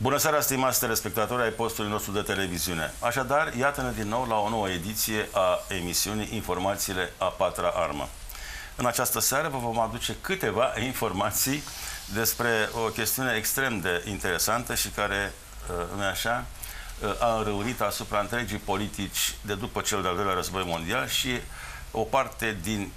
Bună seara, stimați telespectatori ai postului nostru de televiziune. Așadar, iată-ne din nou la o nouă ediție a emisiunii Informațiile a patra armă. În această seară vă vom aduce câteva informații despre o chestiune extrem de interesantă și care, nu așa, a înrăunit asupra întregii politici de după cel de-al doilea război mondial și o parte din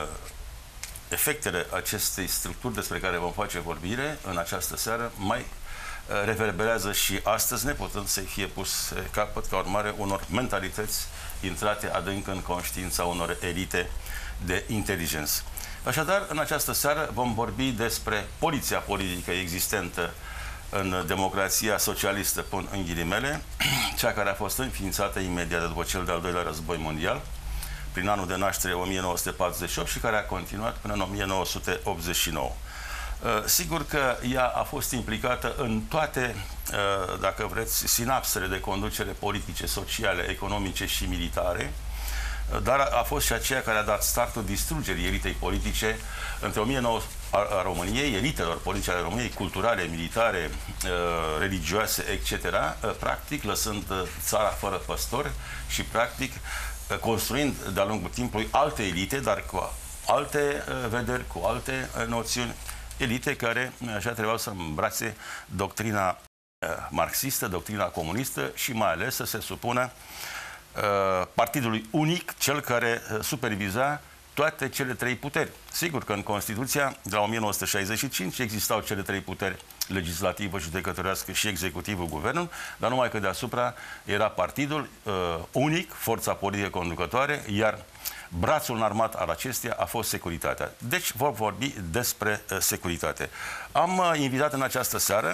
efectele acestei structuri despre care vom face vorbire în această seară mai reverberează și astăzi, neputând să-i fie pus capăt ca urmare unor mentalități intrate adânc în conștiința unor elite de inteligență. Așadar, în această seară vom vorbi despre poliția politică existentă în democrația socialistă, pun în ghilimele, cea care a fost înființată imediat după cel de-al doilea război mondial, prin anul de naștere 1948 și care a continuat până în 1989. Sigur că ea a fost implicată în toate, dacă vreți, sinapsele de conducere politice, sociale, economice și militare, dar a fost și aceea care a dat startul distrugerii elitei politice între a României, elitelor politice ale României, culturale, militare, religioase, etc., practic lăsând țara fără păstori și practic construind de-a lungul timpului alte elite, dar cu alte vederi, cu alte noțiuni, elite care așa trebuiau să îmbrațe doctrina marxistă, doctrina comunistă și mai ales să se supună partidului unic, cel care superviza toate cele trei puteri. Sigur că în Constituția de la 1965 existau cele trei puteri: legislativă, judecătorească și executivul, guvernul, dar numai că deasupra era partidul unic, forța politică conducătoare, iar brațul înarmat al acesteia a fost securitatea. Deci vom vorbi despre securitate. Am invitat în această seară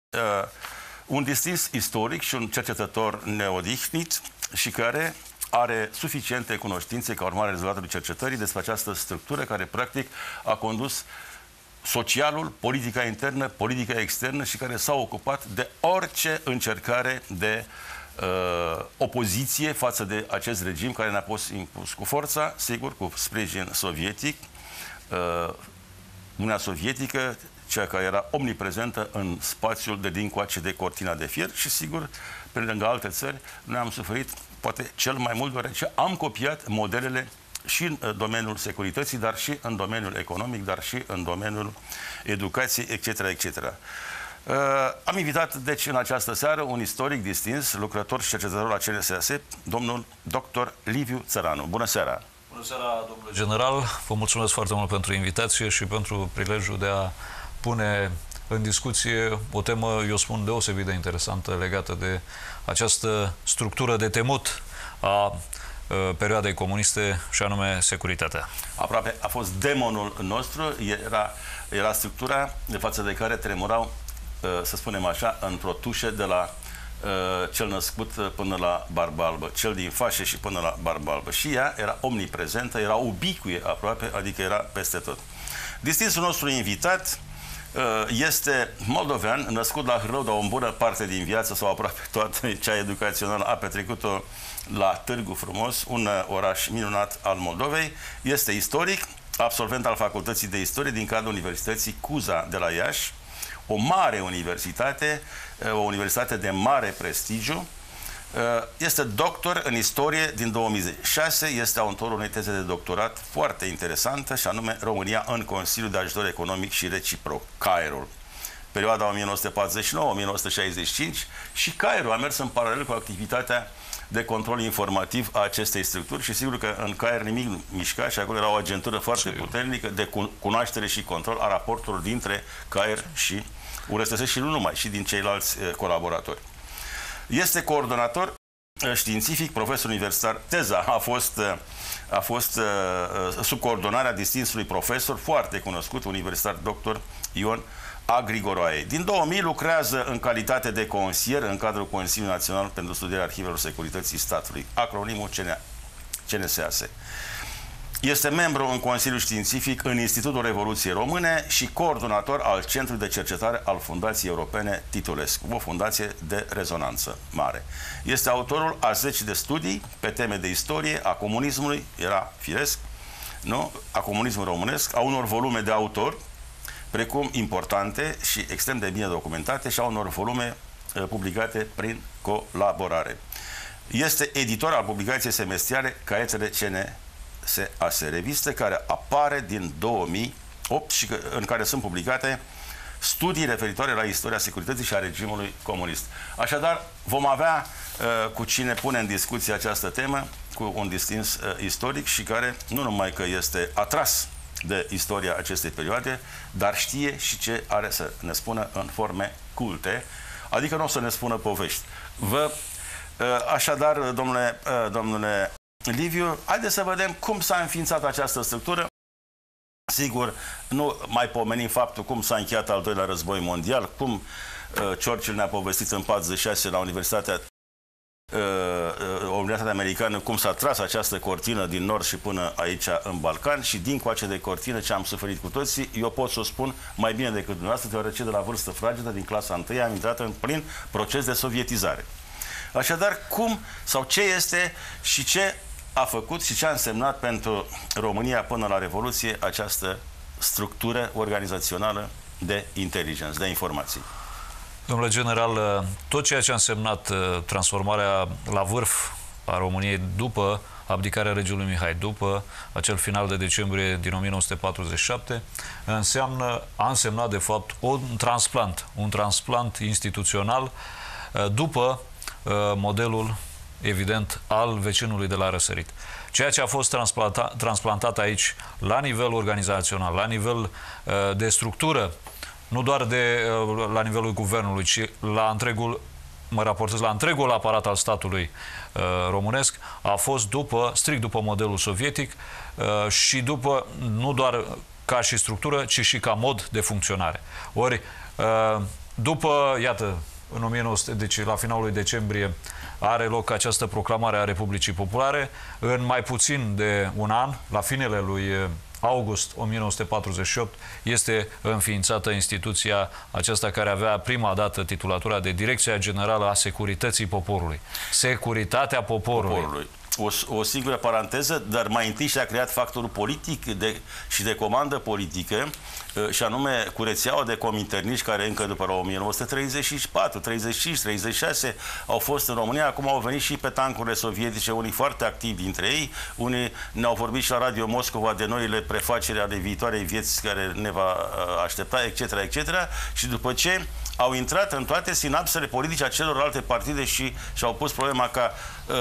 un distins istoric și un cercetător neodihnit și care are suficiente cunoștințe ca urmare a rezultatului cercetării despre această structură care practic a condus socialul, politica internă, politica externă și care s-a ocupat de orice încercare de opoziție față de acest regim care ne-a fost impus cu forța, sigur, cu sprijin sovietic, Uniunea Sovietică, cea care era omniprezentă în spațiul de dincoace de cortina de fier și, sigur, pe lângă alte țări, noi am suferit poate cel mai mult, deoarece am copiat modelele și în domeniul securității, dar și în domeniul economic, dar și în domeniul educației, etc., etc. Am invitat, deci, în această seară un istoric distins, lucrător și cercetător la CNSAS, domnul dr. Liviu Țăranu. Bună seara! Bună seara, domnule general! Vă mulțumesc foarte mult pentru invitație și pentru prilejul de a pune în discuție o temă, eu spun, deosebit de interesantă legată de această structură de temut a perioadei comuniste și anume securitatea. Aproape a fost demonul nostru, era structura de față de care tremurau, să spunem așa, într-o tușă de la cel născut până la Barba Albă, cel din fașe și până la Barba Albă. Și ea era omniprezentă, era ubicuie aproape, adică era peste tot. Distinsul nostru invitat este moldovean, născut la Hârlău, dar o bună parte din viață sau aproape toată cea educațională a petrecut-o la Târgu Frumos, un oraș minunat al Moldovei. Este istoric, absolvent al Facultății de Istorie din cadrul Universității Cuza de la Iași, o mare universitate, o universitate de mare prestigiu. Este doctor în istorie din 2006, este autorul unei teze de doctorat foarte interesantă și anume România în Consiliul de Ajutor Economic și Reciproc, CAER-ul, perioada 1949-1965, și CAER-ul a mers în paralel cu activitatea de control informativ a acestei structuri și sigur că în CAER nimic nu mișca și acolo era o agentură foarte puternică de cunoaștere și control a raporturilor dintre CAER și URSS și nu numai, și din ceilalți colaboratori. Este coordonator științific, profesor universitar. Teza a fost sub coordonarea distinsului profesor foarte cunoscut, universitar dr. Ion A. Grigoroae. Din 2000 lucrează în calitate de consilier în cadrul Consiliului Național pentru Studierea Arhivelor Securității Statului, acronimul CNSAS. Este membru în Consiliul Științific în Institutul Revoluției Române și coordonator al Centrului de Cercetare al Fundației Europene Titulescu, o fundație de rezonanță mare. Este autorul a 10 de studii pe teme de istorie a comunismului, era firesc, nu? A comunismului românesc, a unor volume de autor, precum importante și extrem de bine documentate, și a unor volume publicate prin colaborare. Este editor al publicației semestriale Caietele CNSAS, revistă care apare din 2008 și în care sunt publicate studii referitoare la istoria securității și a regimului comunist. Așadar, vom avea cu cine pune în discuție această temă, cu un distins istoric și care nu numai că este atras de istoria acestei perioade, dar știe și ce are să ne spună în forme culte, adică nu o să ne spună povești. Așadar, domnule Liviu, haideți să vedem cum s-a înființat această structură. Sigur, nu mai pomenim faptul cum s-a încheiat al doilea război mondial, cum Churchill ne-a povestit în 46 la Universitatea Americană cum s-a tras această cortină din nord și până aici în Balcan și dincoace de cortină ce am suferit cu toții, eu pot să o spun mai bine decât dumneavoastră, deoarece de la vârstă fragedă, din clasa 1 am intrat în plin proces de sovietizare. Așadar, cum sau ce este și ce a făcut și ce a însemnat pentru România până la Revoluție această structură organizațională de inteligență, de informații? Domnule general, tot ceea ce a însemnat transformarea la vârf a României după abdicarea regelui Mihai, după acel final de decembrie din 1947, a însemnat de fapt un transplant instituțional după modelul evident al vecinului de la răsărit. Ceea ce a fost transplantat aici la nivel organizațional, la nivel de structură, nu doar la nivelul guvernului, ci la întregul, mă raportez la întregul aparat al statului românesc, a fost strict după modelul sovietic și după, nu doar ca și structură, ci și ca mod de funcționare. Ori, după, iată, deci la finalul lui decembrie are loc această proclamare a Republicii Populare. În mai puțin de un an, la finele lui august 1948, este înființată instituția aceasta care avea prima dată titulatura de Direcția Generală a Securității Poporului. Securitatea poporului. O singură paranteză, dar mai întâi și-a creat factorul politic și de comandă politică, și anume cu rețeaua de cominterniști care încă după la 1934, 35, 36 au fost în România, acum au venit și pe tancurile sovietice, unii foarte activi dintre ei, unii ne-au vorbit și la Radio Moscova de noile prefaceri ale viitoarei vieți care ne va aștepta, etc., etc. Și după ce au intrat în toate sinapsele politice a celorlalte partide și și-au pus problema ca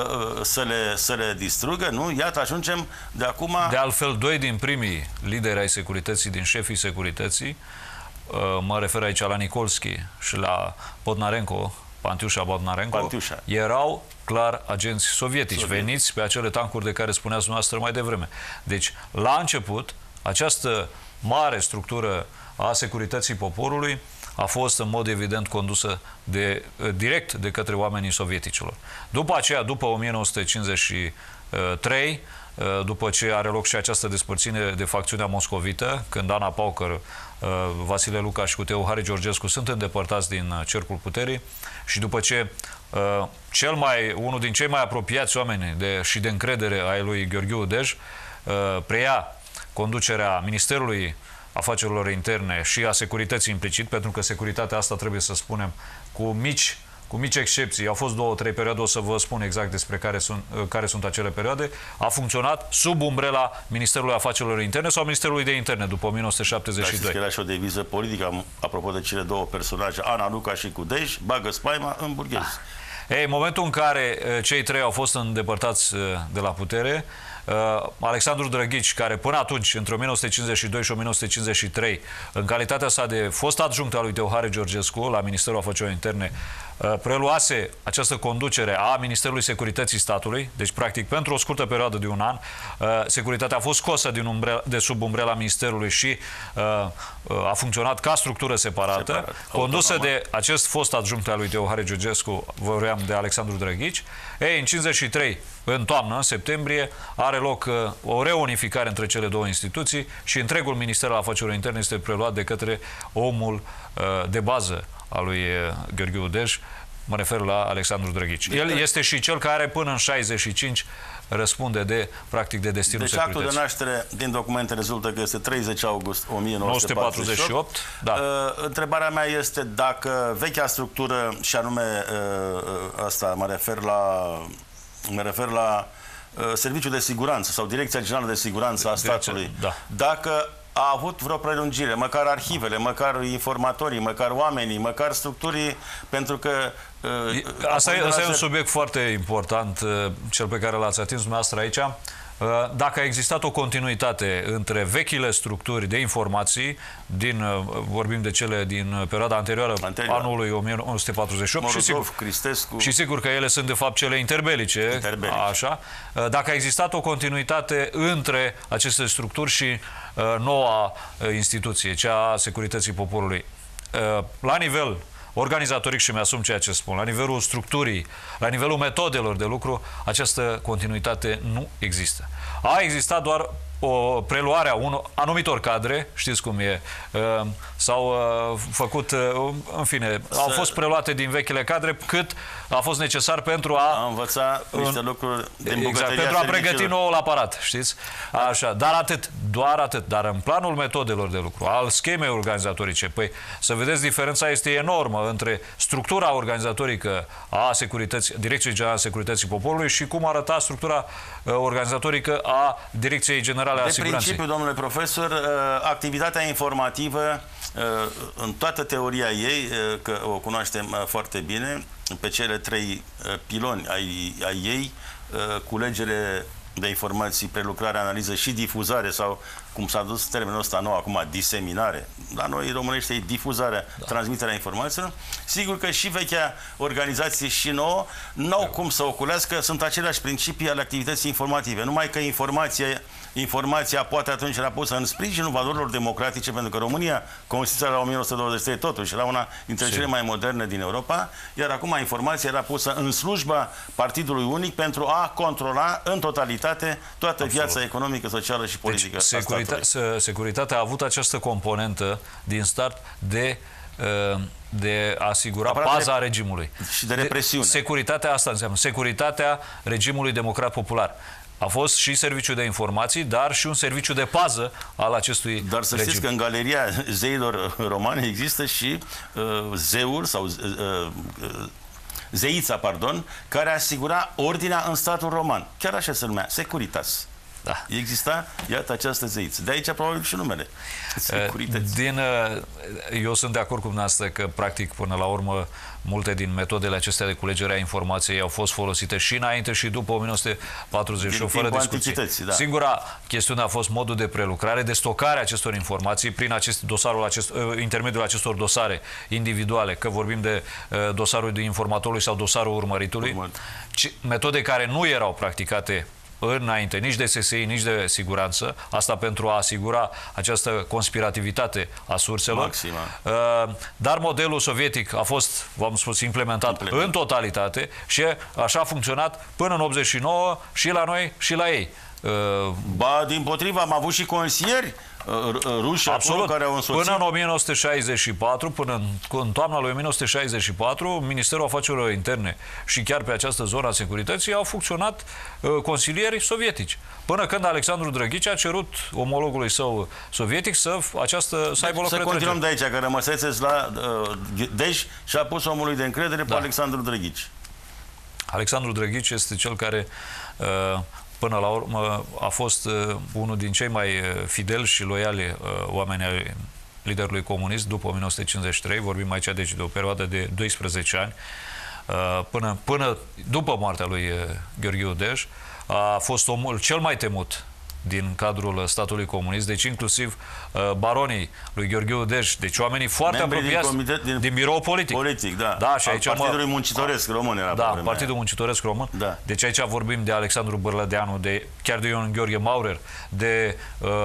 să le distrugă, nu? Iată, ajungem de acum... De altfel, doi din primii lideri ai securității, din șefii securității, mă refer aici la Nikolski și la Bodnarenko, Pantiușa Bodnarenko, erau clar agenți sovietici, veniți pe acele tancuri de care spuneați dumneavoastră mai devreme. Deci, la început, această mare structură a securității poporului a fost în mod evident condusă direct de către oamenii sovieticilor. După aceea, după 1953, după ce are loc și această despărțire de facțiunea moscovită, când Ana Paucăr, Vasile Luca și cu Teohari Georgescu sunt îndepărtați din cercul puterii și după ce unul din cei mai apropiați oameni și de încredere ai lui Gheorghiu Dej preia conducerea Ministerului Afacerilor Interne și a securității implicit, pentru că securitatea asta, trebuie să spunem, cu mici excepții, au fost 2-3 perioade, o să vă spun exact despre care sunt acele perioade, a funcționat sub umbrela Ministerului Afacerilor Interne sau Ministerului de Interne după 1972. Dar știți că era și o deviză politică, apropo de cele două personaje, Ana Luca și cu Dej, bagă spaima în burghezi. Ei, în momentul în care cei trei au fost îndepărtați de la putere, Alexandru Drăghici, care până atunci, între 1952 și 1953, în calitatea sa de fost adjunct al lui Teohari Georgescu la Ministerul Afacerilor Interne, preluase această conducere a Ministerului Securității Statului, deci practic pentru o scurtă perioadă de un an, securitatea a fost scosă de sub umbrela Ministerului și a funcționat ca structură separată, condusă de acest fost adjunct al lui Teohari Georgescu, vorbeam de Alexandru Drăghici. Ei, în 53, în toamnă, în septembrie, are loc o reunificare între cele două instituții și întregul Minister al Afacerilor Interne este preluat de către omul de bază al lui Gheorghiu Dej, mă refer la Alexandru Drăghici. El este și cel care până în 65 răspunde de, practic, de destinul securității. Deci actul de naștere din documente rezultă că este 30 august 1948. Da. Întrebarea mea este dacă vechea structură, și anume asta mă refer la Serviciul de Siguranță sau Direcția Generală de Siguranță a statului, da, dacă a avut vreo prelungire, măcar arhivele, măcar informatorii, măcar oamenii, măcar structurii, pentru că... Asta e un subiect foarte important, cel pe care l-ați atins dumneavoastră aici. Dacă a existat o continuitate între vechile structuri de informații, vorbim de cele din perioada anterioară, anului 1948, Morozov, Cristescu, și sigur că ele sunt de fapt cele interbelice, așa, dacă a existat o continuitate între aceste structuri și noua instituție, cea a Securității Poporului, la nivel organizatoric, și mi-asum ceea ce spun, la nivelul structurii, la nivelul metodelor de lucru, această continuitate nu există. A existat doar o preluare a anumitor cadre, știți cum e, s-au făcut, în fine, au fost preluate din vechile cadre cât a fost necesar pentru a învăța niște lucruri din bucătăria, pentru a pregăti noul aparat, știți? Așa, dar atât, doar atât. Dar în planul metodelor de lucru, al schemei organizatorice, păi să vedeți, diferența este enormă între structura organizatorică a Direcției Generale a Securității Poporului și cum arăta structura organizatorică a Direcției Generale a Siguranței. De principiu, domnule profesor, activitatea informativă, în toată teoria ei, că o cunoaștem foarte bine, pe cele 3 piloni ai ei, culegere de informații, prelucrare, analiză și difuzare, sau cum s-a dus termenul ăsta nou acum, diseminare. La noi românește e difuzarea, transmiterea informațiilor. Sigur că și vechea organizație și nouă n-au cum să oculească, sunt aceleași principii ale activității informative. Numai că informația poate atunci era pusă în sprijinul valorilor democratice, pentru că România, Constituția la 1923, totuși era una dintre cele mai moderne din Europa, iar acum informația era pusă în slujba Partidului Unic pentru a controla în totalitate toată viața economică, socială și politică. Deci, securitatea a avut această componentă din start de a asigura paza regimului. Și de represiune. Securitatea, asta înseamnă securitatea regimului democrat popular. A fost și serviciu de informații, dar și un serviciu de pază al acestui regim. Dar să știți că în galeria zeilor romani există și zeul sau zeița, pardon, care asigura ordinea în statul roman. Chiar așa se numea, Securitas. Da. Exista, iată, această zeiță. De aici probabil și numele. Eu sunt de acord cu dumneavoastră că, practic, până la urmă, multe din metodele acestea de culegere a informației au fost folosite și înainte și după 1948, fără discuție. Da. Singura chestiune a fost modul de prelucrare, de stocare a acestor informații prin intermediul acestor dosare individuale, că vorbim de dosarul de informatorului sau dosarul urmăritului, metode care nu erau practicate înainte, nici de SSI, nici de siguranță, asta pentru a asigura această conspirativitate a surselor. Dar modelul sovietic a fost, v-am spus, implementat în totalitate și așa a funcționat până în 89 și la noi și la ei. Ba, dimpotrivă, am avut și consilieri ruși acolo care au însoțit. Până în 1964, până în toamna lui 1964, Ministerul Afacerilor Interne și chiar pe această zonă a securității au funcționat consilieri sovietici. Până când Alexandru Drăghici a cerut omologului său sovietic să aibă loc retrecere. Să continuăm de aici, că rămăseți la Dej și a pus omului de încredere pe Alexandru Drăghici. Alexandru Drăghici este cel care până la urmă a fost unul din cei mai fideli și loiali oameni ai liderului comunist după 1953, vorbim aici deci de o perioadă de 12 ani, până după moartea lui Gheorghiu Dej, a fost omul cel mai temut din cadrul statului comunist, deci inclusiv baronii lui Gheorghiu Dej, deci oamenii foarte apropiați din birou politic. Da, și aici Partidului Muncitoresc Român era. Da, Partidul Muncitoresc Român. Da. Deci aici vorbim de Alexandru Bârlădeanu, chiar de Ion Gheorghe Maurer, de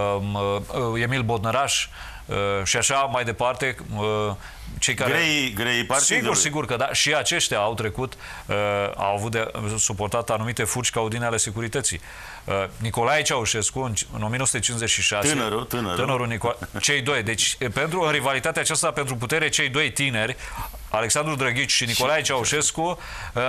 Emil Bodnăraș și așa mai departe. Cei care... Grei partidului. Sigur că da. Și aceștia au trecut, au avut de suportat anumite furci caudine ale securității. Nicolae Ceaușescu, în 1956... Tânărul Nicolae... Cei doi. Deci, în rivalitatea aceasta pentru putere, cei doi tineri Alexandru Drăghici și Nicolae Ceaușescu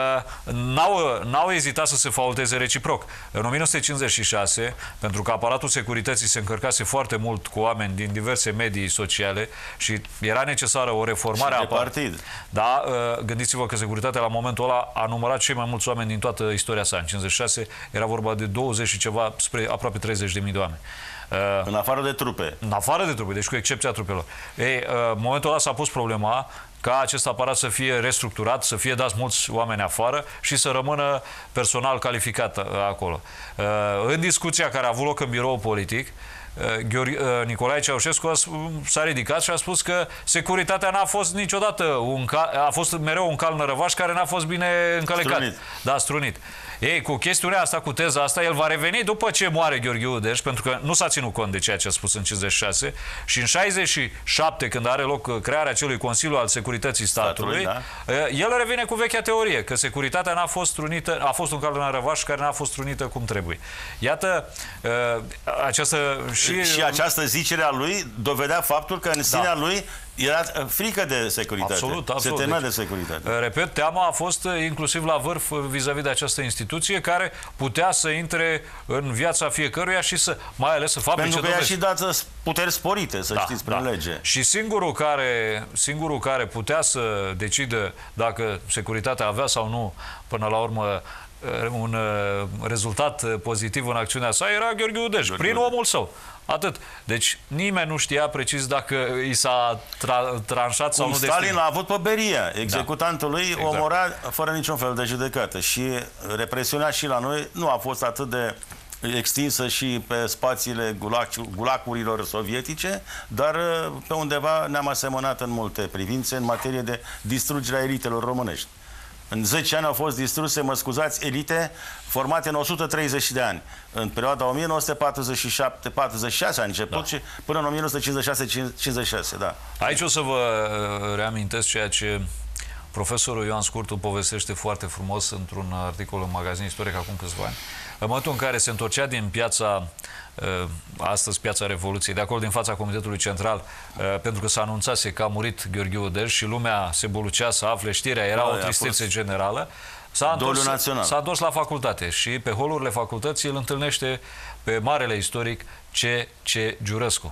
n-au ezitat să se faulteze reciproc. În 1956, pentru că aparatul securității se încărcase foarte mult cu oameni din diverse medii sociale și era necesară o reformare a partid. Da, gândiți-vă că securitatea la momentul ăla a numărat cei mai mulți oameni din toată istoria sa. În 56 era vorba de 20 și ceva, spre aproape 30.000 de oameni. În afară de trupe. În afară de trupe, deci cu excepția trupelor. Ei, în momentul ăla s-a pus problema ca acest aparat să fie restructurat, să fie dați mulți oameni afară și să rămână personal calificat acolo. În discuția care a avut loc în biroul politic, Nicolae Ceaușescu s-a ridicat și a spus că securitatea n-a fost niciodată a fost mereu un cal nărăvaș care n-a fost bine încălecat. Strunit. Da, strunit. Ei, cu chestiunea asta, cu teza asta, el va reveni după ce moare Gheorghe Udeș, pentru că nu s-a ținut cont de ceea ce a spus în 56 și în 67, când are loc crearea acelui Consiliu al Securității Statului, da. El revine cu vechea teorie, că securitatea n-a fost strunită, a fost un cal nărăvaș care n-a fost strunită cum trebuie. Iată, această... Și această zicere a lui dovedea faptul că în sinea lui era frică de securitate. Absolut, absolut. Se temea de securitate. Repet, teama a fost inclusiv la vârf vis-a-vis de această instituție care putea să intre în viața fiecăruia și să, mai ales să fabrice Pentru că dovezi. i-a și dat puteri sporite, să știți, prin lege. Și singurul care putea să decidă dacă securitatea avea sau nu, până la urmă, un rezultat pozitiv în acțiunea sa, era Gheorghe Udeș, prin omul său. Atât. Deci nimeni nu știa precis dacă i s-a tranșat sau nu Stalin destinul. a avut pe Beria. Executantul lui omora fără niciun fel de judecată. Și represiunea și la noi nu a fost atât de extinsă și pe spațiile gulacurilor sovietice, dar pe undeva ne-am asemănat în multe privințe în materie de distrugerea elitelor românești. În 10 ani au fost distruse, mă scuzați, elite formate în 130 de ani. În perioada 1947-46 a început și până în 1956-56, da. Aici o să vă reamintesc ceea ce profesorul Ioan Scurtu povestește foarte frumos într-un articol în magazin istoric acum câțiva ani. În momentul în care se întorcea din piața, astăzi piața Revoluției, de acolo din fața Comitetului Central, pentru că s-a anunțase că a murit Gheorghe Udeș și lumea se bulucea să afle știrea, era o tristețe generală, s-a întors la facultate și pe holurile facultății îl întâlnește pe marele istoric C.C. Giurescu,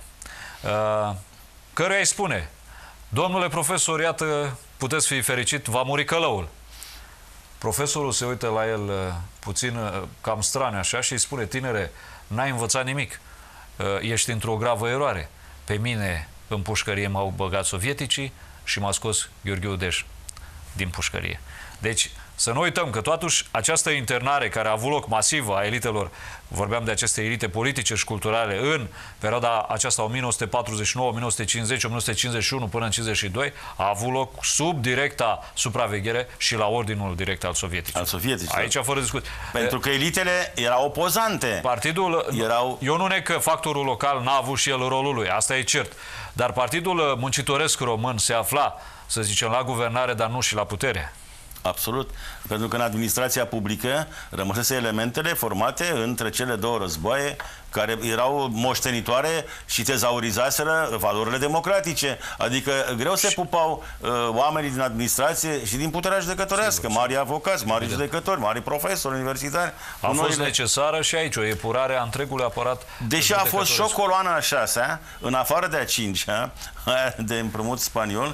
căruia îi spune: domnule profesor, iată, puteți fi fericit, va muri călăul. Profesorul se uită la el puțin cam strane așa și îi spune: tinere, n-ai învățat nimic, ești într-o gravă eroare. Pe mine în pușcărie m-au băgat sovieticii și m-a scos Gheorghe Udeș din pușcărie. Deci să nu uităm că totuși această internare care a avut loc masivă a elitelor, vorbeam de aceste elite politice și culturale în perioada aceasta 1949, 1950, 1951 până în 52, a avut loc sub directa supraveghere și la ordinul direct al sovieticilor. Aici fără discuție. Pentru că elitele erau opozante. Partidul, eu nu neg că factorul local n-a avut și el rolul lui, asta e cert. Dar Partidul Muncitoresc Român se afla, să zicem, la guvernare, dar nu și la putere. Absolut. Pentru că în administrația publică rămăsese elementele formate între cele două războaie care erau moștenitoare și tezaurizaseră valorile democratice. Adică greu se pupau oamenii din administrație și din puterea judecătorească. Mari avocați, mari judecători, mari profesori universitari. A fost necesară și aici o epurare a întregului aparat. Deși a fost și o coloană a 6-a, în afară de a 5-a, de împrumut spaniol,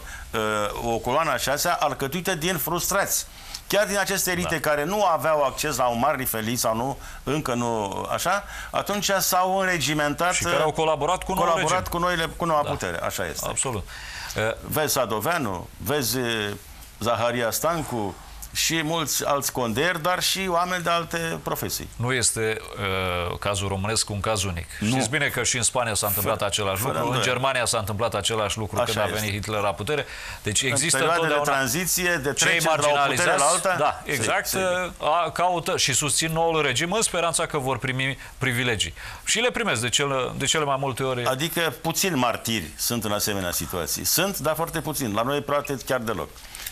o coloană a 6-a alcătuită din frustrați. Chiar din aceste elite care nu aveau acces la un mare feliz sau nu, încă nu așa, atunci s-au înregimentat și care au colaborat cu cu noua putere. Așa este. Absolut. Vezi Sadoveanu, vezi Zaharia Stancu și mulți alți conderi, dar și oameni de alte profesii. Nu este cazul românesc un caz unic. Știți bine că și în Spania s-a întâmplat același lucru, în Germania s-a întâmplat același lucru când a venit Hitler la putere. Deci există întotdeauna de tranziție, de trecere de la o putere la alta. Da, exact, caută și susțin noul regim în speranța că vor primi privilegii. Și le primesc de cele mai multe ori. Adică puțini martiri sunt în asemenea situații. Sunt, dar foarte puțini. La noi poate chiar deloc.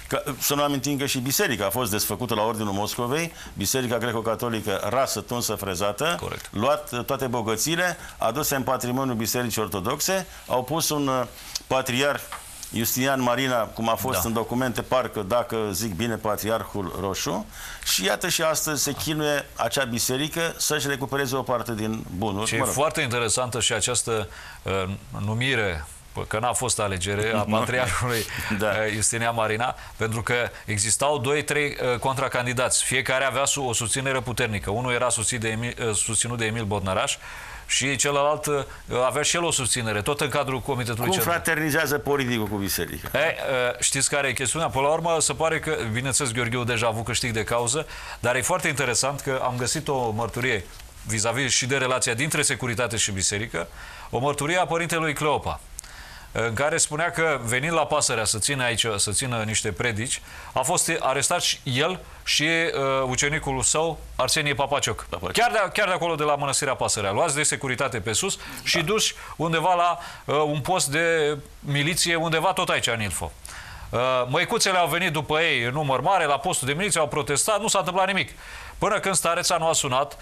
Să nu amintim că și biserica a fost desfăcută la Ordinul Moscovei, biserica greco-catolică rasă, tunsă, frezată, luat toate bogățiile, aduse în patrimoniul bisericii ortodoxe, au pus un patriarh Justinian Marina, cum a fost în documente, parcă, dacă zic bine, Patriarhul Roșu, și iată și astăzi se chinuie acea biserică să-și recupereze o parte din bunuri. Și e foarte interesantă și această numire, că n-a fost alegere, a Patriarhului Justinian Marina, pentru că existau 2-3 contracandidați. Fiecare avea o susținere puternică. Unul era susținut de Emil Bodnaraș și celălalt avea și el o susținere, tot în cadrul Comitetului Cum fraternizează politicul cu biserica? Știți care e chestiunea? Până la urmă, se pare că, bineînțeles, Gheorghiu deja a avut câștig de cauză, dar e foarte interesant că am găsit o mărturie vis-a-vis și de relația dintre securitate și biserică, o mărturie a părintelui Cleopa, în care spunea că, venind la Pasărea să țină aici, să țină niște predici, a fost arestat și el și ucenicul său, Arsenie Papacioc. Chiar de acolo, de la Mănăstirea Pasărea. Luați de securitate pe sus și duși undeva la un post de miliție, undeva tot aici, în Ilfov. Măicuțele au venit după ei în număr mare la postul de miliție, au protestat, nu s-a întâmplat nimic. Până când stareța nu a sunat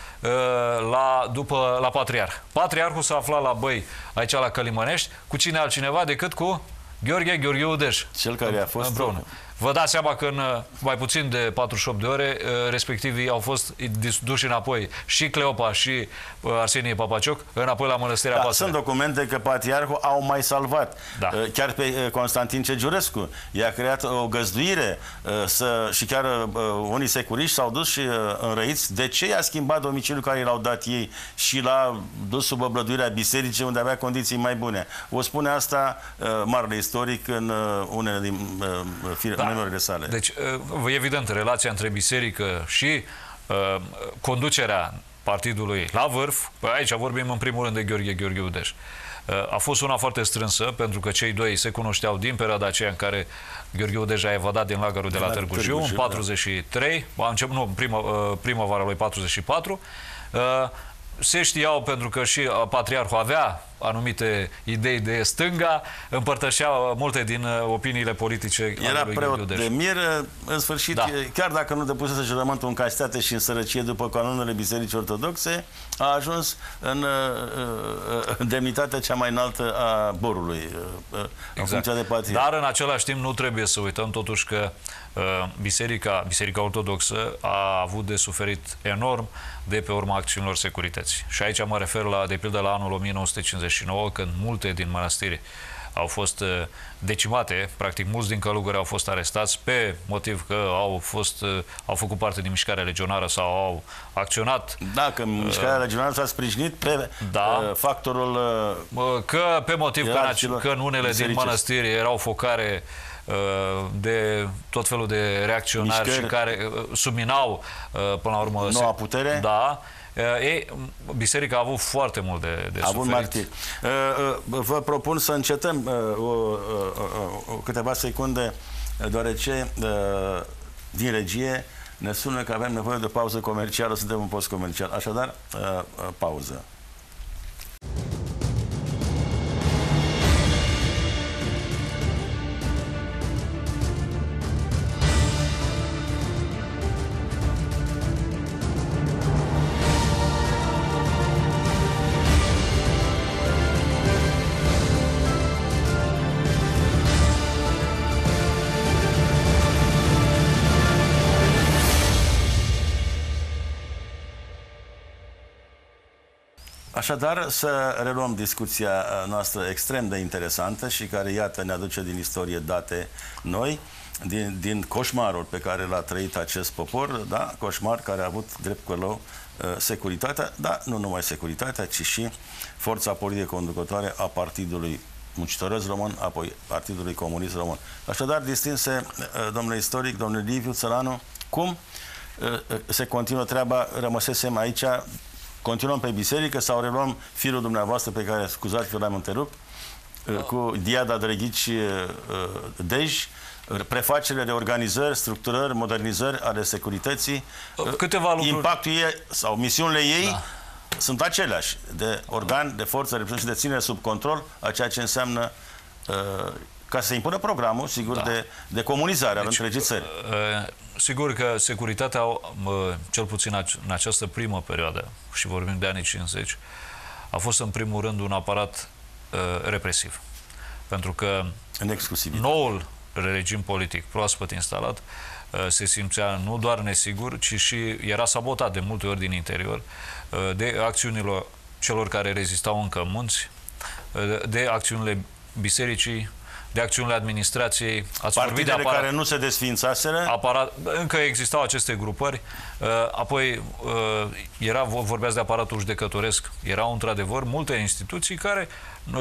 la Patriarh. Patriarhul s-a aflat la Băi, aici la Călimănești, cu cine altcineva decât cu Gheorghe Udeș. Cel care a fost împreună. Vă dați seama că în mai puțin de 48 de ore, respectivii au fost duși înapoi și Cleopa și Arsenie Papacioc, înapoi la Mănăstirea Pasărea. Sunt documente că Patriarhul au mai salvat. Chiar pe Constantin Cegiurescu. I-a creat o găzduire și chiar unii securiști s-au dus și înrăiți. De ce i-a schimbat domiciliul care l-au dat ei și l-a dus sub oblăduirea bisericii unde avea condiții mai bune? O spune asta marele istoric în unele din memoriile sale. Deci, evident, relația între biserică și conducerea partidului la vârf, aici vorbim în primul rând de Gheorghe Udeș, a fost una foarte strânsă, pentru că cei doi se cunoșteau din perioada aceea în care Gheorghe Udeș a evadat din lagărul de la Târgu Jiu, în 43, primăvara lui 44, se știau pentru că și Patriarhul avea anumite idei de stânga, împărtășea multe din opiniile politice. Era preot de mir, în sfârșit, chiar dacă nu depusese jurământul în castitate și în sărăcie după canonele Bisericii Ortodoxe, a ajuns în demnitatea cea mai înaltă a borului, în funcția de patriarh. Dar în același timp nu trebuie să uităm totuși că Biserica Ortodoxă a avut de suferit enorm de pe urma acțiunilor securității. Și aici mă refer de pildă la anul 1959, când multe din mănăstiri au fost decimate, practic mulți din călugări au fost arestați pe motiv că au făcut parte din mișcarea legionară sau au acționat. Da, că mișcarea legionară s-a sprijinit pe factorul că pe motiv că în unele din mănăstiri erau focare de tot felul de reacționari și care subminau până la urmă noua putere. Biserica a avut foarte mult de suferit. Vă propun să încetăm câteva secunde, deoarece din regie ne sună că avem nevoie de o pauză comercială, suntem în post comercial. Așadar, pauză. Așadar, să reluăm discuția noastră extrem de interesantă și care, iată, ne aduce din istorie date noi, din coșmarul pe care l-a trăit acest popor, da? Coșmar care a avut drept călău securitatea, dar nu numai securitatea, ci și forța politică conducătoare a Partidului Muncitoresc Român, apoi Partidului Comunist Român. Așadar, distinse domnule istoric, domnule Liviu Țăranu, cum se continuă treaba? Rămăsesem aici. Continuăm pe biserică sau reluăm firul dumneavoastră pe care, scuzați că l-am întrerupt, cu Diada Drăghici Dej, prefacerile, reorganizări, structurări, modernizări ale securității. Câteva lucruri. Impactul ei sau misiunile ei sunt aceleași, de organ, de forță, și de ținere sub control a ceea ce înseamnă ca să se impună programul, sigur, de comunizare al întregii țări. Sigur că securitatea, cel puțin în această primă perioadă, și vorbim de anii 50, a fost în primul rând un aparat represiv. Pentru că în exclusivitate. Noul regim politic proaspăt instalat se simțea nu doar nesigur, ci și era sabotat de multe ori din interior de acțiunile celor care rezistau încă în munți, de acțiunile bisericii, de acțiunile administrației. Partidele care nu se desființaseră? Încă existau aceste grupări. Apoi vorbeați de aparatul judecătoresc. Erau într-adevăr multe instituții care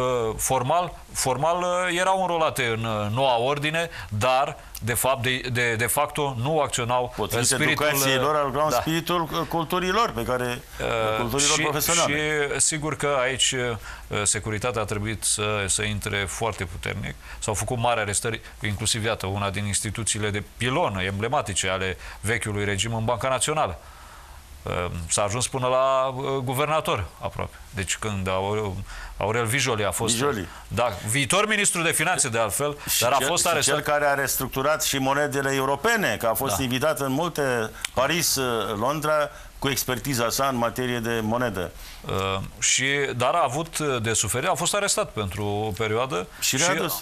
formal erau înrolate în noua ordine, dar de fapt, de facto nu acționau în spiritul educației lor, al spiritul culturilor, pe care culturilor profesionale. Și sigur că aici securitatea a trebuit să intre foarte puternic. S-au făcut mari arestări, inclusiv, iată, una din instituțiile de pilon emblematice ale vechiului regim în Banca Națională. S-a ajuns până la guvernator, aproape. Deci când Aurel Vijoli a fost... Da, viitor ministru de finanțe, de altfel, dar a fost arestat. Cel care a restructurat și monedele europene, că a fost invitat în multe, Paris, Londra, cu expertiza sa în materie de monedă. Dar a avut de suferit, a fost arestat pentru o perioadă și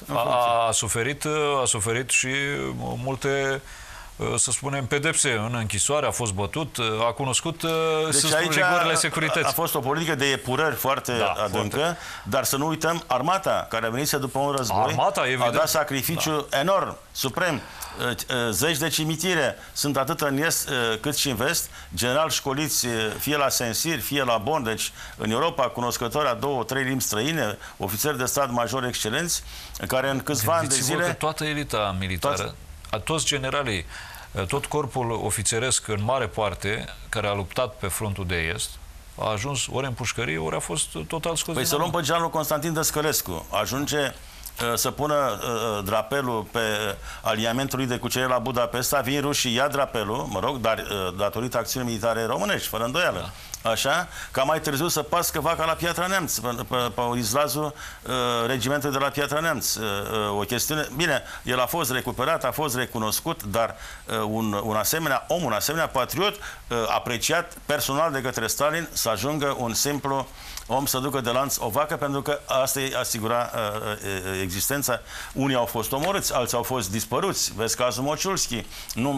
a suferit și multe, să spunem, pedepse în închisoare, a fost bătut, a cunoscut rigorile securității. A fost o politică de epurări foarte adâncă, dar să nu uităm armata, care a venit după un război, a dat sacrificiu enorm, suprem. Zeci de cimitire sunt atât în est cât și în vest, general școliți fie la Saint-Cyr, fie la Bonn, deci în Europa cunoscători a 2-3 limbi străine, ofițeri de stat major excelenți, care în câțiva ani de zile... Că toată elita militară, toți generalii, tot corpul ofițeresc în mare parte, care a luptat pe frontul de est, a ajuns ori în pușcărie, ori a fost total scos. Păi să luăm pe generalul Constantin Dăscălescu. Ajunge să pună drapelul pe aliamentul lui de cucerire la Budapesta, vin rușii, ia drapelul, mă rog, dar datorită acțiunii militare românești, fără îndoială. Așa, ca mai târziu să pască vaca la Piatra Neamț, pe izlazul regimentului de la Piatra Neamț. O chestiune... Bine, el a fost recuperat, a fost recunoscut, dar un asemenea om, un asemenea patriot, apreciat personal de către Stalin, să ajungă un simplu om să ducă de lanț o vacă, pentru că asta îi asigura existența. Unii au fost omorâți, alții au fost dispăruți. Vezi cazul Mociulski.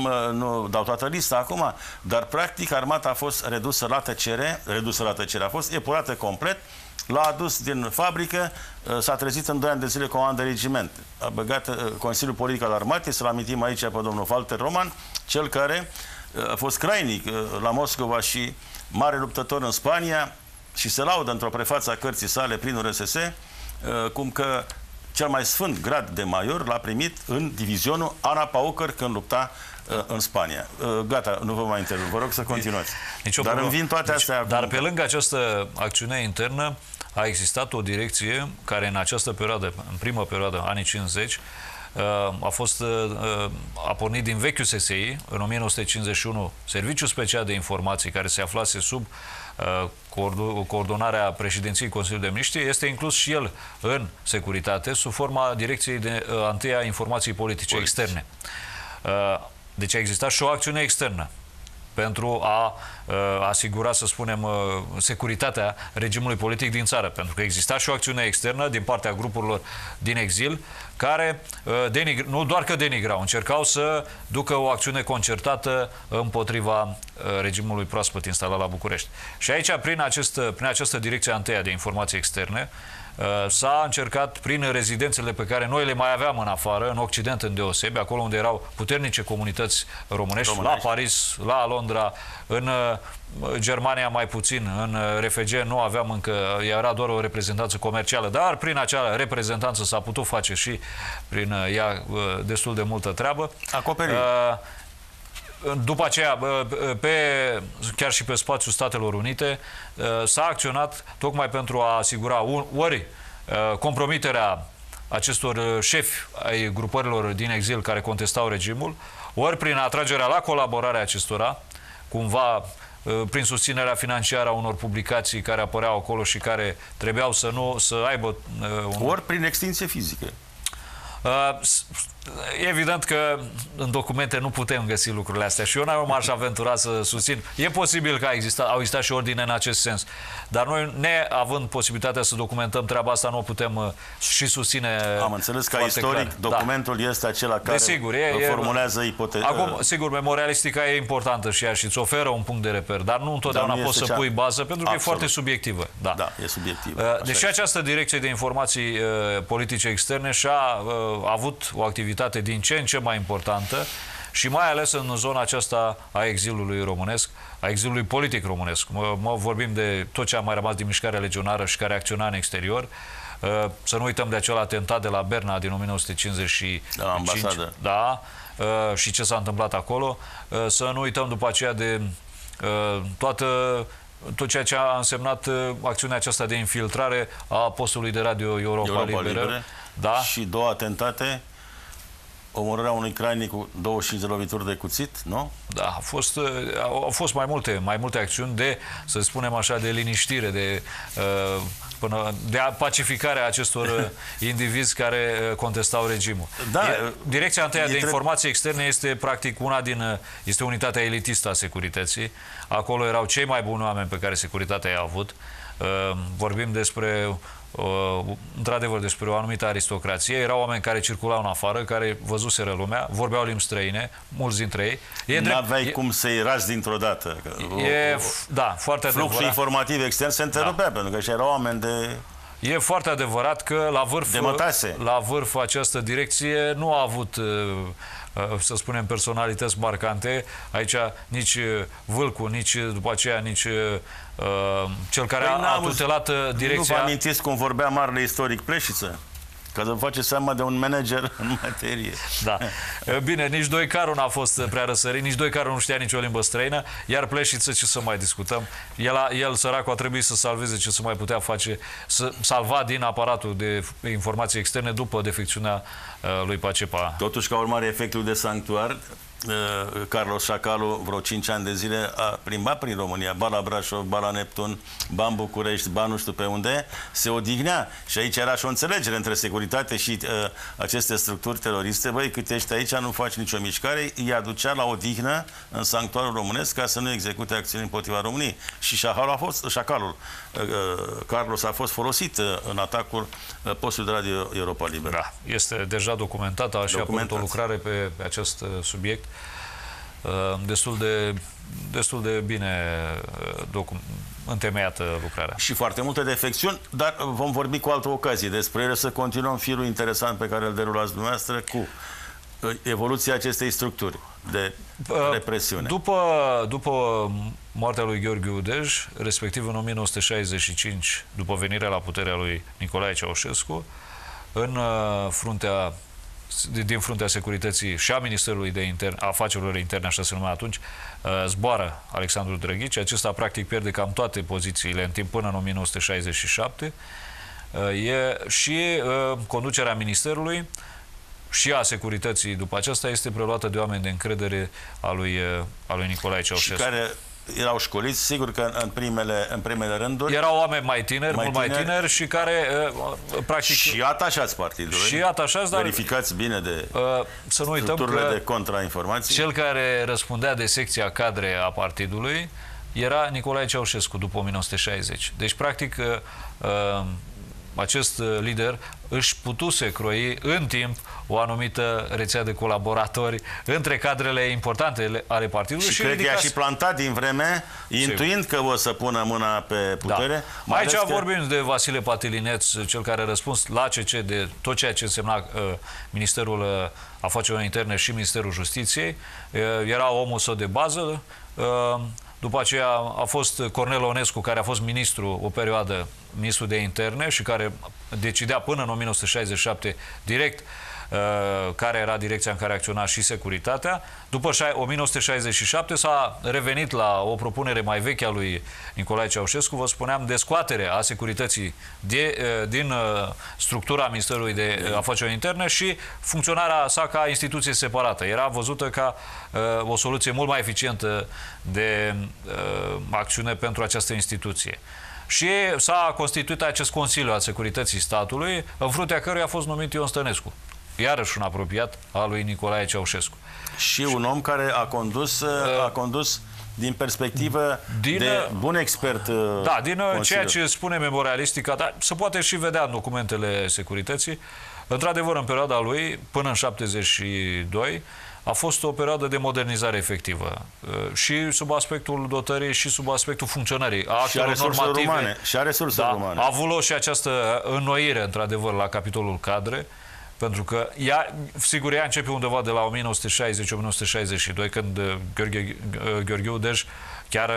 Nu dau toată lista acum, dar practic armata a fost redusă la tăcere, a fost epurată complet, l-a adus din fabrică, s-a trezit în 2 ani de zile comandă de regiment. A băgat Consiliul Politic al Armatei, să-l amintim aici pe domnul Walter Roman, cel care a fost crainic la Moscova și mare luptător în Spania, și se laudă într-o prefață a cărții sale prin RSS, cum că cel mai sfânt grad de major l-a primit în divizionul Ana Paucăr când lupta în Spania. Gata, nu vă mai interviu. Vă rog să continuați. Dar îmi vin toate astea. Dar pe lângă această acțiune internă a existat o direcție care în această perioadă, în prima perioadă, anii 50, a pornit din vechiul SSI, în 1951, Serviciul Special de Informații, care se aflase sub coordonarea președinției Consiliului de Miniștri, este inclus și el în securitate, sub forma Direcției de Întâia Informații Politice Externe. Deci a existat și o acțiune externă pentru a asigura, să spunem, securitatea regimului politic din țară. Pentru că exista și o acțiune externă din partea grupurilor din exil care nu doar că denigrau, încercau să ducă o acțiune concertată împotriva regimului proaspăt instalat la București. Și aici, prin această direcție Antăia de Informații Externe, s-a încercat, prin rezidențele pe care noi le mai aveam în afară, în Occident îndeosebi, acolo unde erau puternice comunități românești, la Paris, la Londra, în Germania mai puțin, în RFG nu aveam încă, era doar o reprezentanță comercială, dar prin acea reprezentanță s-a putut face și prin ea destul de multă treabă. Acoperit. După aceea, chiar și pe spațiul Statelor Unite, s-a acționat tocmai pentru a asigura ori compromiterea acestor șefi ai grupărilor din exil care contestau regimul, ori prin atragerea la colaborarea acestora, cumva prin susținerea financiară a unor publicații care apăreau acolo și care trebuiau să aibă... Ori prin extinție fizică. Evident că în documente nu putem găsi lucrurile astea și eu nu m-aș aventura să susțin. E posibil că au existat și ordine în acest sens, dar noi, neavând posibilitatea să documentăm treaba asta, nu o putem și susține. Am înțeles că istoric documentul este acela care formulează ipoteze. Acum, sigur, memorialistica e importantă și ea și îți oferă un punct de reper, dar nu întotdeauna poți să pui bază, pentru că e foarte subiectivă. Da, e subiectivă. Deși această direcție de informații politice externe și-a avut o activitate din ce în ce mai importantă și mai ales în zona aceasta a exilului românesc, a exilului politic românesc. Vorbim de tot ce a mai rămas din mișcarea legionară și care acționa în exterior. Să nu uităm de acel atentat de la Berna din 1955. La ambasadă. Da, și ce s-a întâmplat acolo. Să nu uităm după aceea de tot ceea ce a însemnat acțiunea aceasta de infiltrare a postului de radio Europa Liberă. Da? Și 2 atentate, omorârea unui crainic cu 25 de lovituri de cuțit, nu? Da, au fost mai multe acțiuni de, să spunem așa, de liniștire, de pacificare a acestor indivizi care contestau regimul. Da, Direcția întâia de informații externe este practic este unitatea elitistă a securității. Acolo erau cei mai buni oameni pe care securitatea i-a avut. Vorbim despre într-adevăr despre o anumită aristocrație. Erau oameni care circulau în afară, care văzuseră lumea, vorbeau limbi străine, mulți dintre ei. N-aveai cum să-i razi dintr-o dată. Da, foarte adevărat. Fluxul informativ extern se întrerupea, pentru că și erau oameni de... E foarte adevărat că la vârf această direcție nu a avut, să spunem, personalități marcante. Aici nici Vâlcu, nici după aceea nici cel care a tutelat direcția... Nu vă amintiți cum vorbea marele istoric Pleșiță? Ca să face seama de un manager în materie. Da. Bine, nici Doicaru n-a fost prea răsărit, nici Doicaru nu știa nicio limbă străină, iar Pleșiță, ce să mai discutăm? El săracul, a trebuit să salveze ce să mai putea face, să salva din aparatul de informații externe după defecțiunea lui Pacepa. Totuși, ca urmare efectul de sanctuar, Carlos Șacalu, vreo 5 ani de zile, a plimbat prin România, ba la Brașov, ba la Neptun, ba în București, ba nu știu pe unde, se odihnea. Și aici era și o înțelegere între securitate și aceste structuri teroriste. Băi, cât ești aici, nu faci nicio mișcare, îi aducea la odihnă în sanctuarul românesc ca să nu execute acțiuni împotriva României. Și Șacalul, Carlos, a fost folosit în atacul postului de radio Europa Liberă. Da, este deja documentată, și a apărut o lucrare pe acest subiect. Destul de bine întemeiată lucrarea. Și foarte multe defecțiuni, dar vom vorbi cu altă ocazie despre ele, să continuăm firul interesant pe care îl derulați dumneavoastră cu evoluția acestei structuri de represiune. După moartea lui Gheorghe Udej, respectiv în 1965, după venirea la puterea lui Nicolae Ceaușescu, din fruntea securității și a Ministerului de Afacerilor Interne, așa se numea atunci, zboară Alexandru Drăghici. Acesta practic pierde cam toate pozițiile în timp până în 1967 și conducerea Ministerului și a securității după aceasta este preluată de oameni de încredere a lui Nicolae Ceaușescu. Și care erau școliți, sigur că în primele rânduri... Erau oameni mai tineri, mult mai tineri și care, practic... Și atașați partidului. Și atașați, dar... Verificați bine de să nu uităm structurile de contrainformații. Cel care răspundea de secția cadre a partidului era Nicolae Ceaușescu după 1960. Deci, practic, acest lider își putuse croi în timp o anumită rețea de colaboratori între cadrele importante ale partidului. Și cred că a și plantat din vreme, intuind că o să pună mâna pe putere. Da. Aici vorbim de Vasile Patilineț, cel care a răspuns la ACC de tot ceea ce însemna Ministerul Afacerilor Interne și Ministerul Justiției. Era omul său de bază. După aceea a fost Cornel Onescu, care a fost ministru o perioadă, ministru de interne și care decidea până în 1967 direct care era direcția în care acționa și securitatea. După 1967 s-a revenit la o propunere mai veche a lui Nicolae Ceaușescu, vă spuneam, de scoatere a securității din structura Ministerului de Afaceri Interne și funcționarea sa ca instituție separată. Era văzută ca o soluție mult mai eficientă de acțiune pentru această instituție. Și s-a constituit acest Consiliu al Securității Statului, în fruntea căruia a fost numit Ion Stănescu. iarăși un apropiat al lui Nicolae Ceaușescu. Și un om care a condus din perspectivă de bun expert. Da, din ceea ce spune memorialistica, dar se poate și vedea în documentele securității. Într-adevăr, în perioada lui, până în 72, a fost o perioadă de modernizare efectivă. Și sub aspectul dotării, și sub aspectul funcționării. Și a resurselor umane. Și a resurselor umane. A avut loc și această înnoire, într-adevăr, la capitolul cadre, pentru că sigur, ea începe undeva de la 1960-1962, când Gheorghe Udej chiar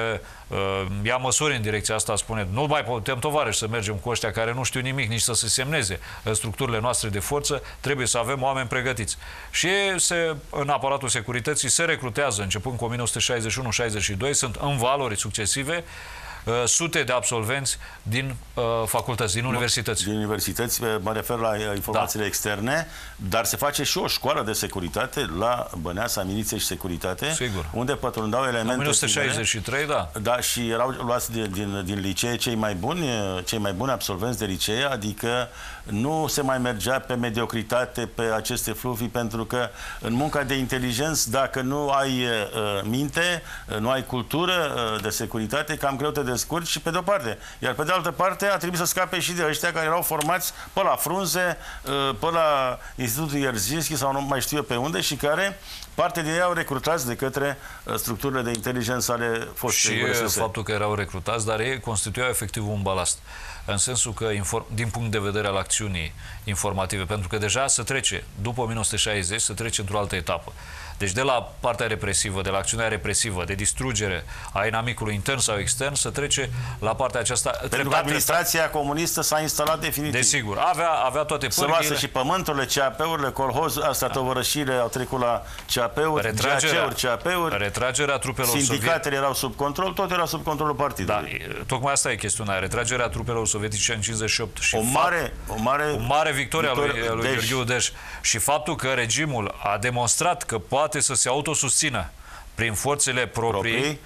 ia măsuri în direcția asta, spune: nu mai putem, tovarăși, să mergem cu ăștia care nu știu nimic, nici să se semneze în structurile noastre de forță, trebuie să avem oameni pregătiți. Și în aparatul securității se recrutează, începând cu 1961-62, sunt în valori succesive, sute de absolvenți din facultăți, din universități. Din universități, mă refer la informațiile externe, dar se face și o școală de securitate la Băneasa, Miliție și Securitate, sigur, unde pătrundau elemente. În 1963, da. Da, și erau luați din licee cei mai buni absolvenți de licee, adică nu se mai mergea pe mediocritate, pe aceste fluvii, pentru că în munca de inteligență, dacă nu ai minte, nu ai cultură de securitate, cam greu te descurci, și pe de-o parte. Iar pe de altă parte a trebuit să scape și de ăștia care erau formați pe la Frunze, pe la Institutul Ierzinski sau nu mai știu eu pe unde, și care parte din ei au recrutați de către structurile de inteligență ale fostei URSS. Și faptul că erau recrutați, dar ei constituiau efectiv un balast. În sensul că, din punct de vedere al acțiunii informative, pentru că deja se trece, după 1960, se trece într-o altă etapă. Deci de la partea represivă, de la acțiunea represivă, de distrugere a inamicului intern sau extern, se trece la partea aceasta. Pentru că administrația comunistă s-a instalat definitiv. Desigur, avea toate pârghile. Se luase și pământurile, CAP-urile, tovărășirile au trecut la CAP-uri, CAP-uri. Retragerea trupelor sovietice. Sindicatele erau sub control, tot era sub controlul partidului. Da, tocmai asta e chestiunea. Retragerea trupelor sovietice în 58 și o mare victorie a lui Gheorghe Udej. Și faptul că regimul a demonstrat că poate să se autosusțină prin forțele proprii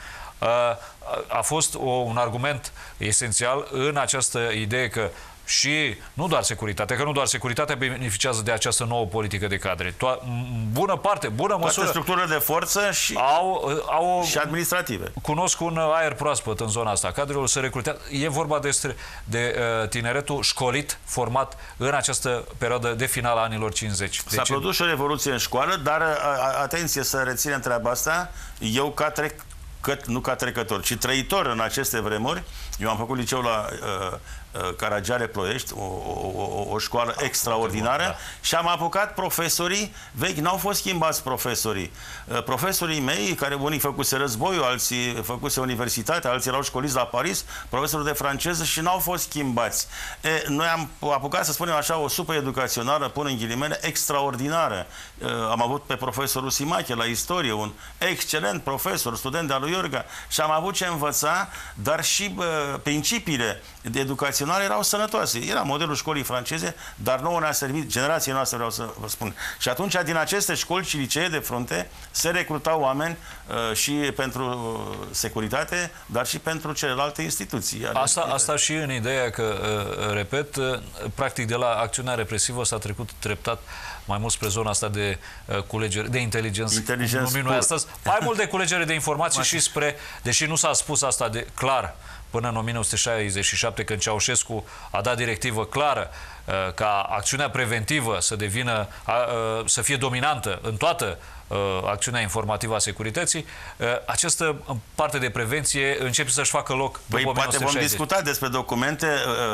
a fost un argument esențial în această idee că și nu doar securitatea, că nu doar securitatea beneficiază de această nouă politică de cadre. Bună măsură. Toate structurile de forță și administrative. Cunosc un aer proaspăt în zona asta. Cadrele se recrutează. E vorba de tineretul școlit, format în această perioadă de final a anilor 50. S-a produs o revoluție în școală, dar atenție să reținem treaba asta. Eu nu ca trecător, ci trăitor în aceste vremuri. Eu am făcut liceu la Caragiale, Ploiești, o școală extraordinară, și am apucat profesorii vechi, n-au fost schimbați profesorii. Profesorii mei, care unii făcuse războiul, alții făcuse universitatea, alții erau școliți la Paris, profesori de franceză, și n-au fost schimbați. Noi am apucat, să spunem așa, o supă educațională, pun în ghilimele, extraordinară. Am avut pe profesorul Simache la istorie, un excelent profesor, student de-al lui Iorga, și am avut ce învăța, dar și principiile educaționale erau sănătoase. Era modelul școlii franceze, dar nouă ne-a servit, generației noastre, vreau să vă spun. Și atunci, din aceste școli și licee de frunte, se recrutau oameni și pentru securitate, dar și pentru celelalte instituții. Asta și în ideea că, repet, practic de la acțiunea represivă s-a trecut treptat mai mult spre zona asta de culegere, de inteligență, astăzi, mai mult de culegere de informații și spre, deși nu s-a spus asta de clar, până în 1967, când Ceaușescu a dat directivă clară ca acțiunea preventivă să fie dominantă în toată acțiunea informativă a securității, această parte de prevenție începe să-și facă loc după 1960. Poate vom discuta despre documente.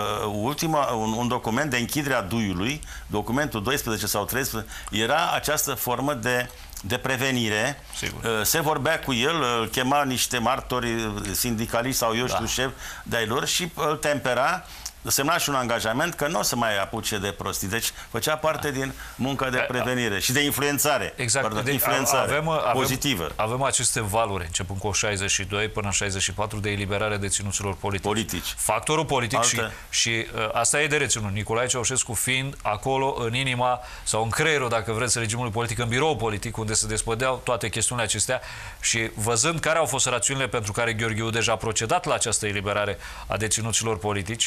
Un document de închidere a Duiului, documentul 12 sau 13, era această formă de prevenire. Sigur. Se vorbea cu el, îl chema niște martori sindicaliști sau eu știu șef de-ai lor și îl tempera, semna și un angajament că nu o să mai apuce de prostii. Deci făcea parte din munca de prevenire și de influențare. Exact. Pardon, influențare pozitivă. Avem aceste valuri, începând cu 62 până în 64, de eliberare deținuților politici. Factorul politic și asta e de reținut. Nicolae Ceaușescu fiind acolo în inima sau în creierul, dacă vreți, regimului politic, în birou politic, unde se despădeau toate chestiunile acestea, și văzând care au fost rațiunile pentru care Gheorghe Udej a procedat la această eliberare a deținuților politici,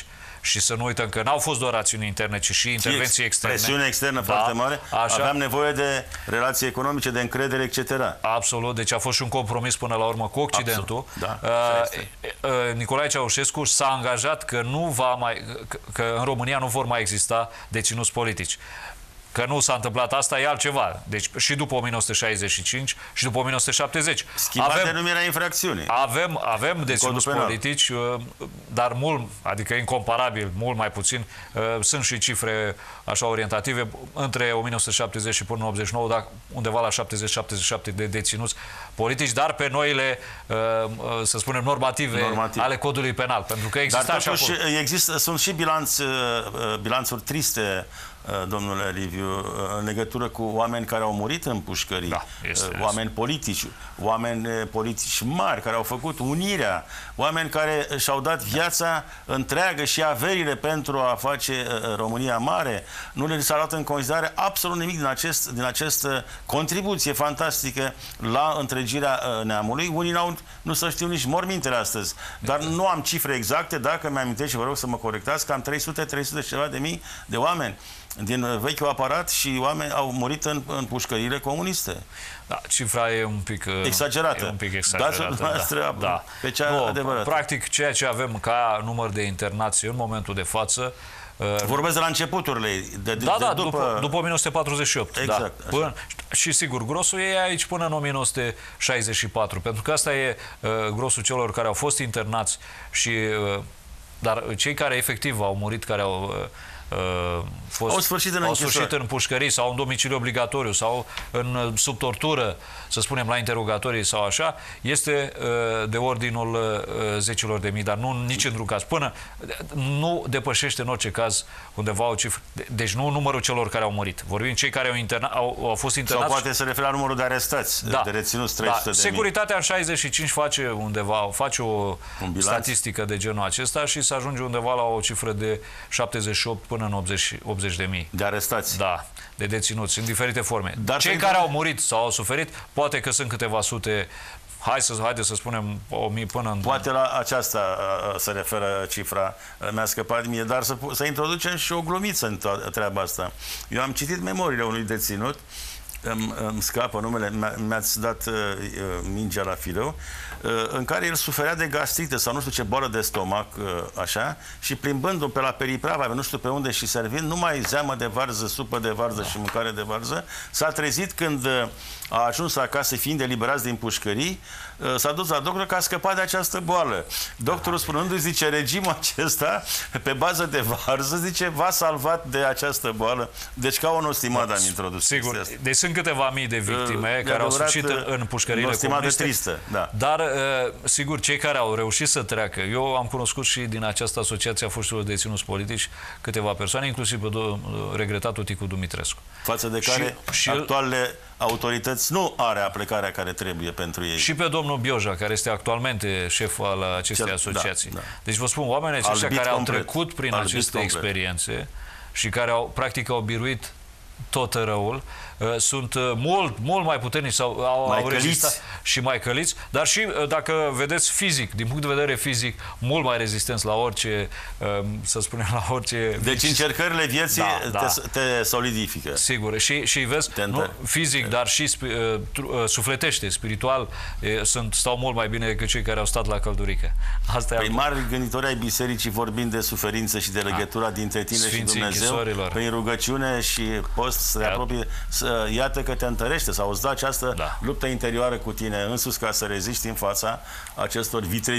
și să nu uităm că n-au fost doar rațiuni interne, ci și intervenții externe. Presiune externă foarte mare. Așa. Aveam nevoie de relații economice, de încredere, etc. Absolut. Deci a fost și un compromis până la urmă cu Occidentul. Da, Nicolae Ceaușescu s-a angajat că că în România nu vor mai exista deținuți politici. Că nu s-a întâmplat asta e altceva. Deci și după 1965 și după 1970. Schimbat denumirea infracțiunii. Avem deținuți politici, dar adică incomparabil, mult mai puțin. Sunt și cifre așa orientative. Între 1970 și până în 89, dar undeva la 70-77 de deținuți politici, dar pe noile, să spunem, normative ale codului penal. Pentru că există așa. Sunt și bilanțuri triste, domnule Liviu, în legătură cu oameni care au murit în pușcării, oameni politici mari, care au făcut unirea, oameni care și-au dat viața întreagă și averile pentru a face România mare. Nu le s-a luat în considerare absolut nimic din această contribuție fantastică la întregirea neamului. Unii nu să știu nici mormintele astăzi, dar nu am cifre exacte, dacă mi-amintesc și vă rog să mă corectați, cam 300 ceva de mii de oameni din vechiul aparat și oameni au murit în pușcările comuniste. Da, cifra e un pic exagerată. E un pic exagerată. Da. Pe cea adevărată. Practic, ceea ce avem ca număr de internații în momentul de față. Vorbesc de la începuturile. După 1948. Exact. Da. Și sigur, grosul e aici până în 1964, pentru că asta e grosul celor care au fost internați dar cei care efectiv au murit, care au sfârșit în pușcării sau în domiciliu obligatoriu sau sub tortură, să spunem, la interogatorii sau așa, este de ordinul zecilor de mii, dar nu nici într-un caz. Nu depășește în orice caz undeva o cifră. Deci nu numărul celor care au murit. Vorbim cei care au fost internați. Sau poate se referă la numărul de arestați, de reținuți 300 de mii. Securitatea în 65 face o statistică de genul acesta și se ajunge undeva la o cifră de 78 până în 80 de mii. De arestați. Da, de deținuți, în diferite forme. Dar cei care au murit sau au suferit, poate că sunt câteva sute, haideți să spunem 1000 până în... Poate la aceasta se referă cifra, mi-a scăpat mie, dar să introducem și o glumiță în treaba asta. Eu am citit memoriile unui deținut, îmi scapă numele, mi-ați dat mingea la fileu, în care el suferea de gastrită sau nu știu ce boală de stomac, așa, și plimbându-o pe la Periprava, nu știu pe unde și servind, numai zeamă de varză, supă de varză și mâncare de varză, s-a trezit când a ajuns acasă, fiind eliberați din pușcării, s-a dus la doctor că a scăpat de această boală. Doctorul spunându-i, zice, regimul acesta, pe bază de varză, zice, v-a salvat de această boală. Deci ca o nostimată am introdus. Sigur, deci sunt câteva mii de victime care au sfârșit în pușcările comuniste. Tristă, da. Dar, sigur, cei care au reușit să treacă, eu am cunoscut și din această asociație a foștilor deținuți politici câteva persoane, inclusiv pe regretatul Ticu Dumitrescu. Față de care actualele autorități nu are aplicarea care trebuie pentru ei. Și pe domnul Bioja, care este actualmente șeful al acestei asociații. Da. Deci vă spun, oamenii aceștia care au trecut prin aceste experiențe și care practic au biruit tot răul, sunt mult mai puternici sau au rezistat și mai căliți, dar și, dacă vedeți, fizic, din punct de vedere fizic, mult mai rezistenți la orice, să spunem, la orice... Deci încercările vieții te solidifică. Sigur, și vezi, fizic, dar și sufletește, spiritual, stau mult mai bine decât cei care au stat la căldurică. Păi mari gânditori ai bisericii, vorbind de suferință și de legătura dintre tine și Dumnezeu, prin rugăciune și post să te apropie, iată că te întărește sau îți dă această luptă interioară cu tine însuți ca să reziști în fața acestor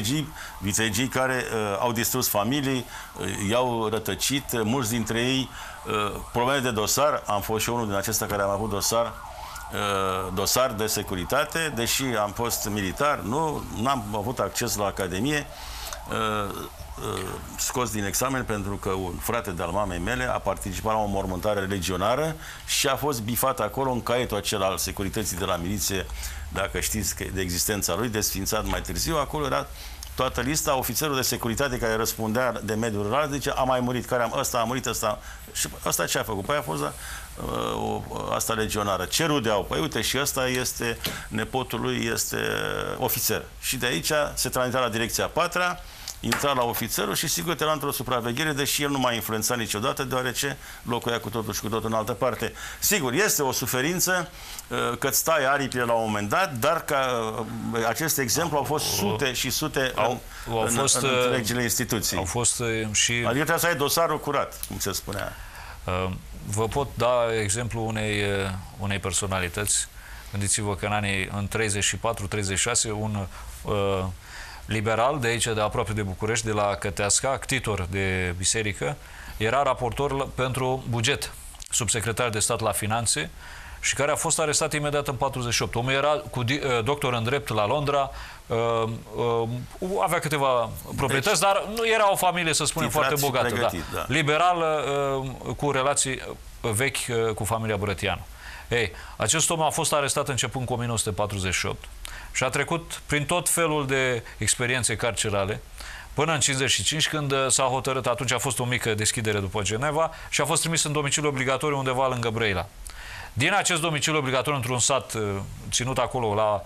vitregii care au distrus familii, i-au rătăcit, mulți dintre ei probleme de dosar. Am fost și unul din acestea care am avut dosar de securitate, deși am fost militar, n-am avut acces la Academie, scos din examen pentru că un frate de-al mamei mele a participat la o mormântare legionară și a fost bifat acolo în caietul acela al securității de la miliție, dacă știți de existența lui, desfințat mai târziu. Acolo era toată lista, ofițerul de securitate care răspundea de mediul rural, zice, a mai murit, ăsta a murit, ăsta. Și ăsta ce a făcut? Păi a fost asta legionară. Ce rudeau? Păi uite, și ăsta este, nepotul lui este ofițer. Și de aici se transmitea la direcția 4-a, intra la ofițerul și sigur te lua într-o supraveghere, deși el nu m-a influențat niciodată, deoarece locuia cu totul și cu totul în altă parte. Sigur, este o suferință că îți stai aripile la un moment dat, dar ca acest exemplu au fost sute și sute în întregile instituții. Au fost și... Adică trebuie să ai dosarul curat, cum se spunea. Vă pot da exemplu unei personalități. Gândiți-vă că în 34-36 un liberal de aici, de aproape de București, de la Căteasca, ctitor de biserică, era raportor pentru buget, subsecretar de stat la finanțe și care a fost arestat imediat în 48. Omul era doctor în drept la Londra, avea câteva proprietăți, dar nu era o familie, să spunem, foarte bogată. Da. Liberal, cu relații vechi cu familia Brătianu. Ei, acest om a fost arestat începând cu 1948 și a trecut prin tot felul de experiențe carcerale până în 55, când s-a hotărât, atunci a fost o mică deschidere după Geneva și a fost trimis în domiciliu obligatoriu undeva lângă Brăila. Din acest domiciliu obligatoriu, într-un sat ținut acolo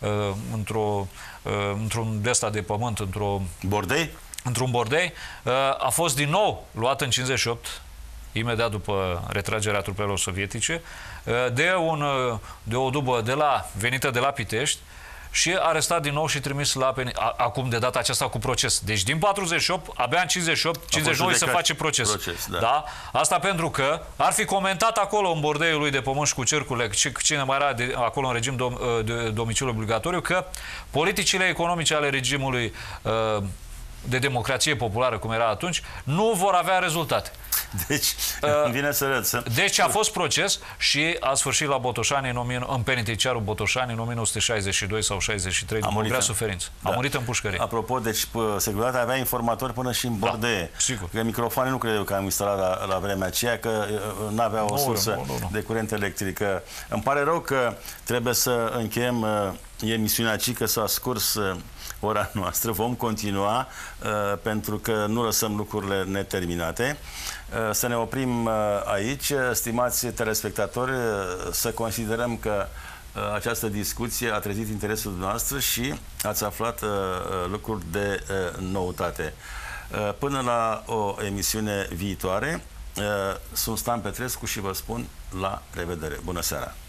într-un de-asta de pământ, într-un bordei, a fost din nou luat în 58, imediat după retragerea trupelor sovietice, de o dubă venită de la Pitești și arestat din nou și trimis acum de data aceasta cu proces. Deci din 48, abia în 59 se face proces. Da? Asta pentru că ar fi comentat acolo în bordeiul lui de pământ și cu cercurile, cine mai era acolo în regim de domiciliu obligatoriu, că politicile economice ale regimului de democrație populară, cum era atunci, nu vor avea rezultate. Deci, vine să râd. Deci a fost proces și a sfârșit la Botoșani, în penitenciarul Botoșani, în 1962 sau 63, după o grea suferință. A murit în pușcărie. Apropo, deci securitatea avea informatori până și în bordee. Sigur. Că microfoane nu cred eu că am instalat la vremea aceea, că nu avea o sursă de curent electric. Îmi pare rău că trebuie să încheiem emisiunea aici, că s-a scurs ora noastră. Vom continua pentru că nu lăsăm lucrurile neterminate. Să ne oprim aici. Stimați telespectatori, să considerăm că această discuție a trezit interesul dumneavoastră și ați aflat lucruri de noutate. Până la o emisiune viitoare, sunt Stan Petrescu și vă spun la revedere. Bună seara!